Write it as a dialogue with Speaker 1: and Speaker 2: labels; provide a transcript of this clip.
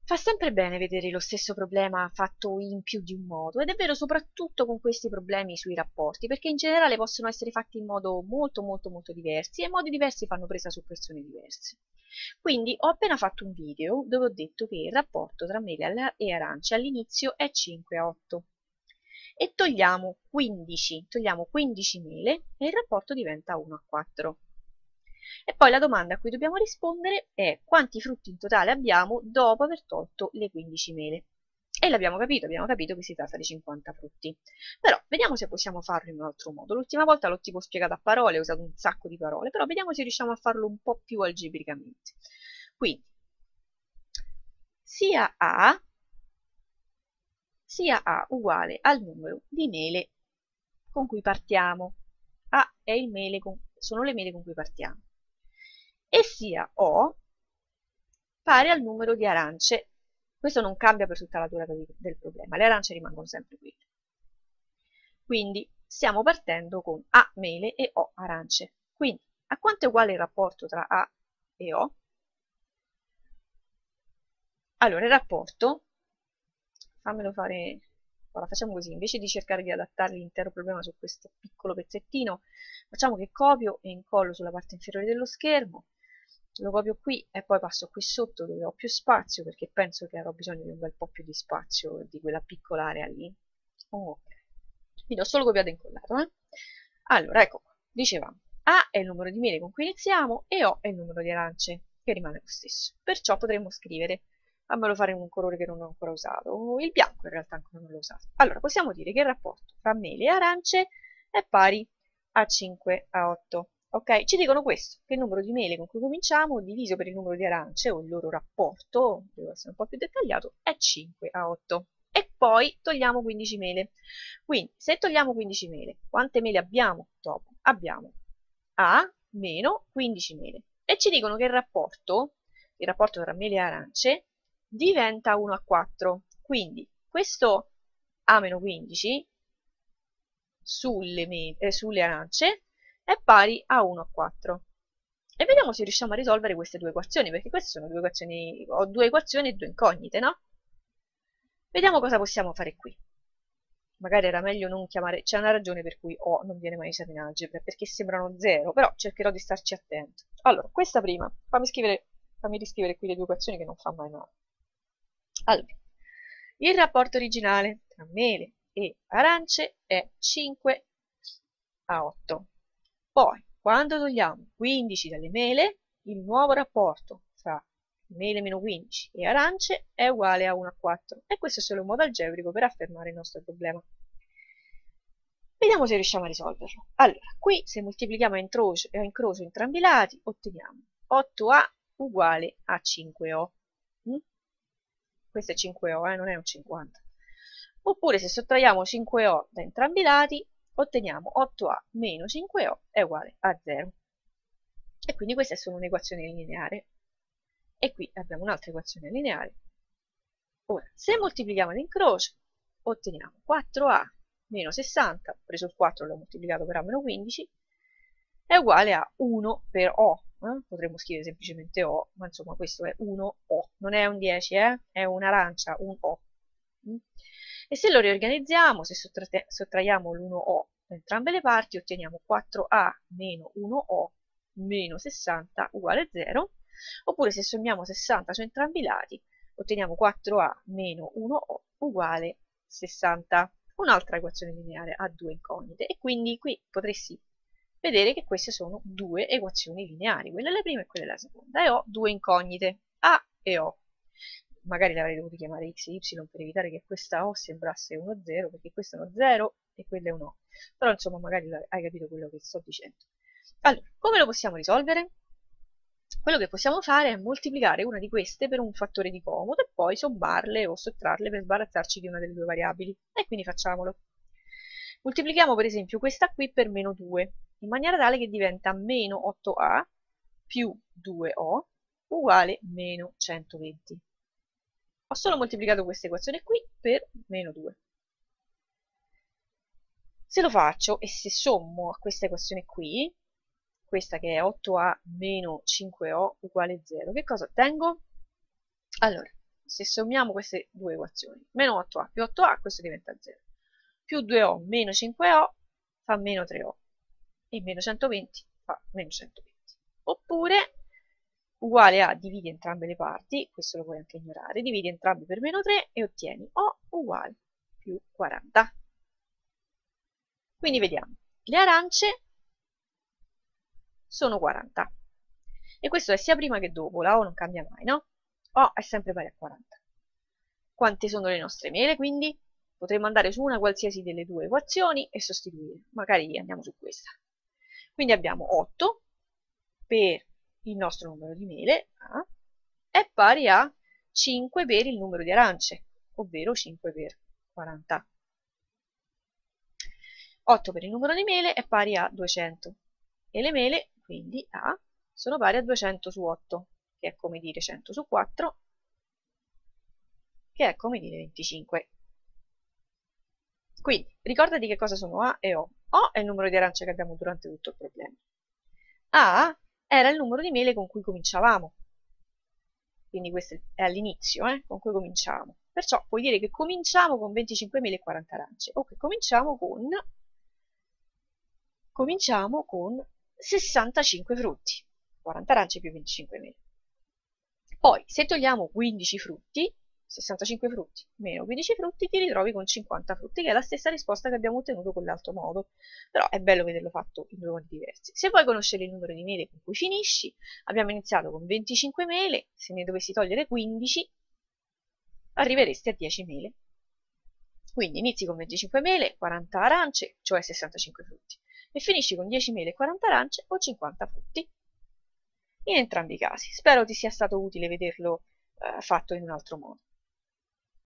Speaker 1: Fa sempre bene vedere lo stesso problema fatto in più di un modo, ed è vero soprattutto con questi problemi sui rapporti, perché in generale possono essere fatti in modo molto diversi e modi diversi fanno presa su persone diverse. Quindi ho appena fatto un video dove ho detto che il rapporto tra mele e arance all'inizio è 5 a 8 e togliamo 15 mele e il rapporto diventa 1 a 4. E poi la domanda a cui dobbiamo rispondere è quanti frutti in totale abbiamo dopo aver tolto le 15 mele. E abbiamo capito che si tratta di 50 frutti. Però vediamo se possiamo farlo in un altro modo. L'ultima volta l'ho tipo spiegato a parole, ho usato un sacco di parole, però vediamo se riusciamo a farlo un po' più algebricamente. Quindi, sia A, sia A uguale al numero di mele con cui partiamo. A è sono le mele con cui partiamo. E sia O pari al numero di arance. Questo non cambia per tutta la durata del problema, le arance rimangono sempre quelle. Quindi stiamo partendo con A mele e O arance. Quindi a quanto è uguale il rapporto tra A e O? Allora il rapporto, fammelo fare, ora facciamo così, invece di cercare di adattare l'intero problema su questo piccolo pezzettino, facciamo che copio e incollo sulla parte inferiore dello schermo, lo copio qui e poi passo qui sotto dove ho più spazio perché penso che avrò bisogno di un bel po' più di spazio di quella piccola area lì. Ok, quindi ho solo copiato e incollato. Allora, ecco qua, dicevamo, A è il numero di mele con cui iniziamo e O è il numero di arance, che rimane lo stesso. Perciò potremmo scrivere, fammelo fare in un colore che non ho ancora usato, il bianco in realtà ancora non l'ho usato. Allora, possiamo dire che il rapporto tra mele e arance è pari a 5 a 8. Ok, ci dicono questo, che il numero di mele con cui cominciamo diviso per il numero di arance, o il loro rapporto, devo essere un po' più dettagliato, è 5 a 8. E poi togliamo 15 mele. Quindi, se togliamo 15 mele, quante mele abbiamo dopo? Abbiamo A meno 15 mele. E ci dicono che il rapporto tra mele e arance, diventa 1 a 4. Quindi, questo A meno 15 sulle arance è pari a 1 a 4. E vediamo se riusciamo a risolvere queste due equazioni, perché queste sono due equazioni, ho due equazioni e due incognite, no? Vediamo cosa possiamo fare qui. Magari era meglio non chiamare, c'è una ragione per cui O non viene mai usato in algebra, perché sembrano 0, però cercherò di starci attento. Allora, questa prima, fammi riscrivere qui le due equazioni che non fa mai male. Allora, il rapporto originale tra mele e arance è 5 a 8. Poi, quando togliamo 15 dalle mele, il nuovo rapporto tra mele meno 15 e arance è uguale a 1 a 4. E questo è solo un modo algebrico per affermare il nostro problema. Vediamo se riusciamo a risolverlo. Allora, qui se moltiplichiamo a incrocio entrambi i lati, otteniamo 8a uguale a 5o. Questo è 5o, non è un 50. Oppure se sottraiamo 5o da entrambi i lati, otteniamo 8a meno 5o è uguale a 0. E quindi questa è solo un'equazione lineare. E qui abbiamo un'altra equazione lineare. Ora, se moltiplichiamo l'incrocio, otteniamo 4a meno 60, ho preso il 4 e l'ho moltiplicato per a meno 15, è uguale a 1 per o. Potremmo scrivere semplicemente o, ma insomma questo è 1o, non è un 10, è un'arancia, un o. E se lo riorganizziamo, se sottraiamo l'1o da entrambe le parti, otteniamo 4a meno 1o meno 60 uguale 0, oppure se sommiamo 60 su entrambi i lati, otteniamo 4a meno 1o uguale 60. Un'altra equazione lineare ha due incognite e quindi qui potresti vedere che queste sono due equazioni lineari, quella è la prima e quella è la seconda, e ho due incognite, A e O. Magari l'avrei dovuto chiamare x e y per evitare che questa O sembrasse uno 0, perché questo è uno 0 e quello è un O. Però insomma magari hai capito quello che sto dicendo. Allora, come lo possiamo risolvere? Quello che possiamo fare è moltiplicare una di queste per un fattore di comodo e poi sommarle o sottrarle per sbarazzarci di una delle due variabili. E quindi facciamolo. Moltiplichiamo per esempio questa qui per meno 2, in maniera tale che diventa meno 8a più 2o uguale meno 120. Ho solo moltiplicato questa equazione qui per meno 2. Se lo faccio e se sommo a questa equazione qui, questa che è 8a meno 5o uguale 0, che cosa ottengo? Allora, se sommiamo queste due equazioni, meno 8a più 8a, questo diventa 0, più 2o meno 5o fa meno 3o, e meno 120 fa meno 120. Oppure, uguale a dividi entrambe le parti, questo lo puoi anche ignorare, dividi entrambi per meno 3 e ottieni o uguale più 40. Quindi vediamo, le arance sono 40. E questo è sia prima che dopo, la O non cambia mai, no? O è sempre pari a 40. Quante sono le nostre mele, quindi? Potremmo andare su una qualsiasi delle due equazioni e sostituire. Magari andiamo su questa. Quindi abbiamo 8 per il nostro numero di mele, A, è pari a 5 per il numero di arance, ovvero 5 per 40. 8 per il numero di mele è pari a 200 e le mele, quindi A, sono pari a 200 su 8, che è come dire 100 su 4, che è come dire 25. Quindi, ricordati che cosa sono A e O. O è il numero di arance che abbiamo durante tutto il problema. A era il numero di mele con cui cominciavamo. Quindi questo è all'inizio, con cui cominciamo. Perciò puoi dire che cominciamo con 25 mele e 40 arance, o che cominciamo con 65 frutti. 40 arance più 25 mele. Poi, se togliamo 15 frutti, 65 frutti meno 15 frutti, ti ritrovi con 50 frutti, che è la stessa risposta che abbiamo ottenuto con l'altro modo. Però è bello vederlo fatto in due modi diversi. Se vuoi conoscere il numero di mele con cui finisci, abbiamo iniziato con 25 mele, se ne dovessi togliere 15, arriveresti a 10 mele. Quindi inizi con 25 mele, 40 arance, cioè 65 frutti, e finisci con 10 mele, 40 arance o 50 frutti. In entrambi i casi. Spero ti sia stato utile vederlo fatto in un altro modo.